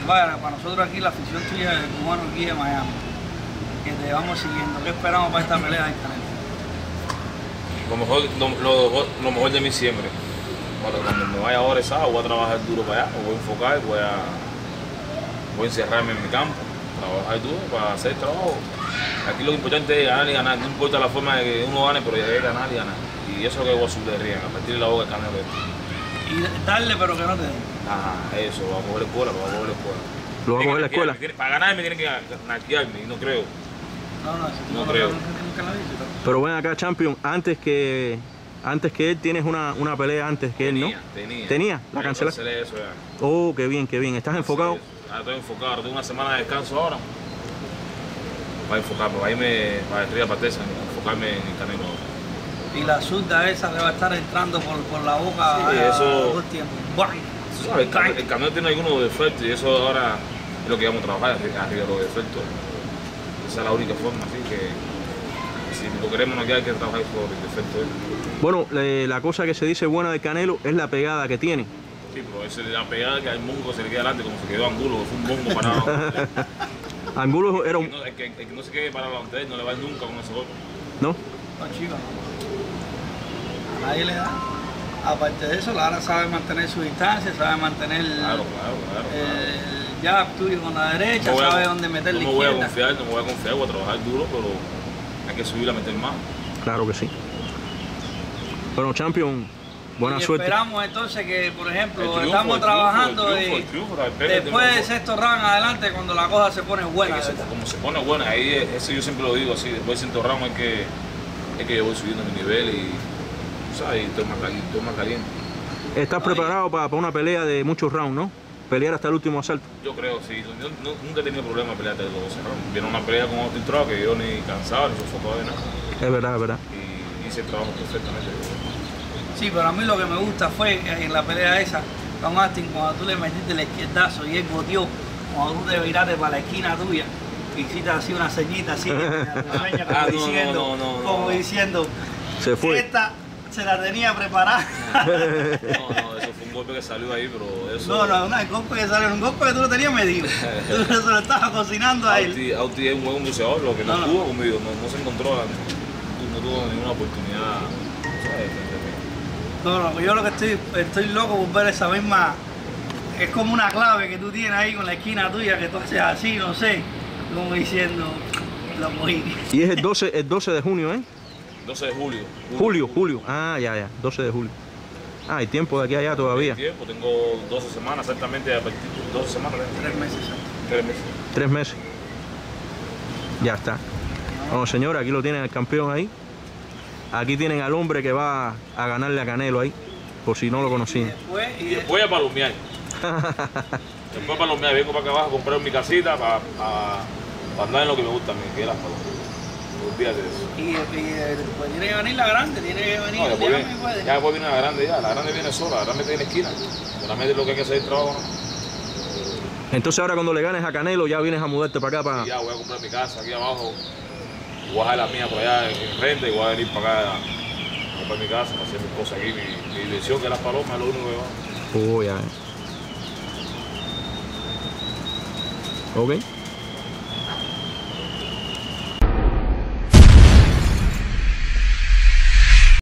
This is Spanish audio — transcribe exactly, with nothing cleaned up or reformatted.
Vaya, para nosotros aquí la afición tuya del cubano aquí de Miami, que te vamos siguiendo. ¿Qué esperamos para esta pelea del Canelo? Lo mejor, lo, lo, lo mejor de mí siempre. Cuando, cuando me vaya ahora el sábado voy a trabajar duro para allá, me voy a enfocar, voy a, voy a encerrarme en mi campo, trabajar duro para hacer el trabajo. Aquí lo importante es ganar y ganar, no importa la forma de que uno gane, pero ya es ganar y ganar. Y eso es lo que voy a subir de ring, a partir de la boca del Canelo. Y darle pero que no te den. Ajá, eso, va a coger la escuela, lo va a coger la escuela. ¿Lo va a coger la escuela? Tiene, para ganar me tiene que naquearme, y no creo. No, no, si no, no creo. Nunca lo dice, pero ven acá, Champion, antes que antes que él tienes una, una pelea antes que tenía, él, ¿no? Tenía, ¿Tenía? ¿La cancelaste? Cancelé eso ya. Oh, qué bien, qué bien. ¿Estás enfocado? Sí, ahora estoy enfocado, ahora tengo una semana de descanso ahora. Para enfocarme, para irme para Estrella Patesa, enfocarme en el Canelo. Y la zurda esa le va a estar entrando por, por la boca sí, a, eso, todo el tiempo. ¿Sabes? El, el Canelo tiene algunos defectos y eso ahora es lo que vamos a trabajar, arriba de los defectos. Esa es la única forma, así que si lo queremos no hay que trabajar por el defecto. Bueno, le, la cosa que se dice buena del Canelo es la pegada que tiene. Sí, pero esa es la pegada que al mongo se le queda adelante, como se quedó Angulo, que fue un mongo parado. Angulo era un... El que, no, el, que, el que no se quede parado ante él no le va a ir nunca con ese golpe. ¿No? No, chico. A nadie le da. Aparte de eso, Lara sabe mantener su distancia, sabe mantener claro, claro, claro, el jab tuyo con la derecha, no sabe a, dónde meter no la me izquierda. No me voy a confiar, no me voy a confiar, voy a trabajar duro, pero hay que subir a meter más. Claro que sí. Bueno, Champion, buena y suerte. Esperamos entonces que, por ejemplo, el triunfo, estamos el trabajando triunfo, el triunfo, el triunfo, después de sexto round adelante, cuando la cosa se pone buena. Se, como se pone buena, ahí eso yo siempre lo digo así, después de sexto round es que, es que yo voy subiendo mi nivel y, ¿sabes? Y estoy más caliente. Estoy más caliente. ¿Estás Ay. preparado para, para una pelea de muchos rounds, no? Pelear hasta el último asalto. Yo creo, sí. Yo no, nunca he tenido problema de pelear hasta los doce rounds. Viene una pelea con Austin Trout que yo ni cansado, ni sofocado de nada. Es verdad, es verdad. Y hice el trabajo perfectamente. Sí, pero a mí lo que me gusta fue en la pelea esa con Austin, cuando tú le metiste el izquierdazo y él boteó, cuando tú te viraste para la esquina tuya, hiciste así una ceñita así, como, ah, diciendo, no, no, no, no, como no. diciendo, se fue. Esta se la tenía preparada. no, no, eso fue un golpe que salió ahí, pero eso... No, no, no, el golpe que salió, un golpe que tú lo tenías medido. Tú se lo estabas cocinando a él. Auti es un buen boxeador, lo que no, no pudo no. conmigo, no, no se encontró, no, no tuvo ninguna oportunidad, ¿sabes? No, no, yo lo que estoy, estoy loco por ver esa misma, es como una clave que tú tienes ahí con la esquina tuya, que tú haces así, no sé, como diciendo, lo cogí. Y es el doce, el doce de junio, ¿eh? doce de julio. Julio, julio, ah, ya, ya, doce de julio. Ah, hay tiempo de aquí a allá todavía. Hay tiempo, tengo doce semanas exactamente, a partir de doce semanas. Tres meses. Tres meses. Tres meses. Ya está. Bueno, señora, aquí lo tienen el campeón ahí. Aquí tienen al hombre que va a ganarle a Canelo ahí, por si no lo conocían. Y después, y y después a palomear. Después a palomear, vengo para acá abajo a comprar mi casita para, para, para andar en lo que me gusta a mí, que es las palomas. Olvídate de eso. Y, y pues tiene que venir la grande, tiene que venir. No, después viene, puede. Ya después viene la grande ya, la grande viene sola, la grande tiene esquina. Solamente lo que hay que hacer es trabajo, ¿no? Entonces ahora cuando le ganes a Canelo ya vienes a mudarte para acá para... Sí, ya voy a comprar mi casa aquí abajo. Voy a dejar la mía por allá en renta y voy a venir para acá a comprar mi casa, a hacer mis cosas aquí. Mi, mi diversión, que es las palomas, es lo único que va. Oh, ya. Ok.